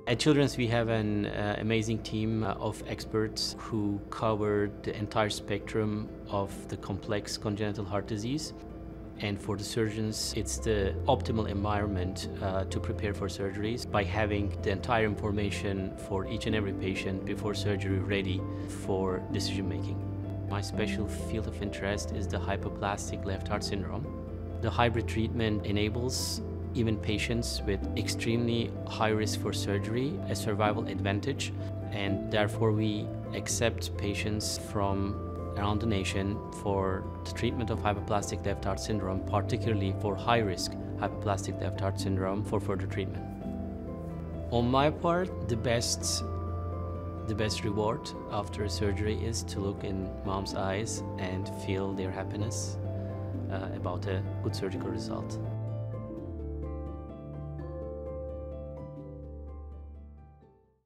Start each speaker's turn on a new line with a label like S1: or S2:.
S1: At Children's, we have an amazing team of experts who cover the entire spectrum of the complex congenital heart disease. And for the surgeons, it's the optimal environment to prepare for surgeries by having the entire information for each and every patient before surgery ready for decision making. My special field of interest is the hypoplastic left heart syndrome. The hybrid treatment enables even patients with extremely high risk for surgery a survival advantage, and therefore we accept patients from around the nation for the treatment of hypoplastic left heart syndrome, particularly for high-risk hypoplastic left heart syndrome for further treatment. On my part, the best reward after surgery is to look in mom's eyes and feel their happiness about a good surgical result.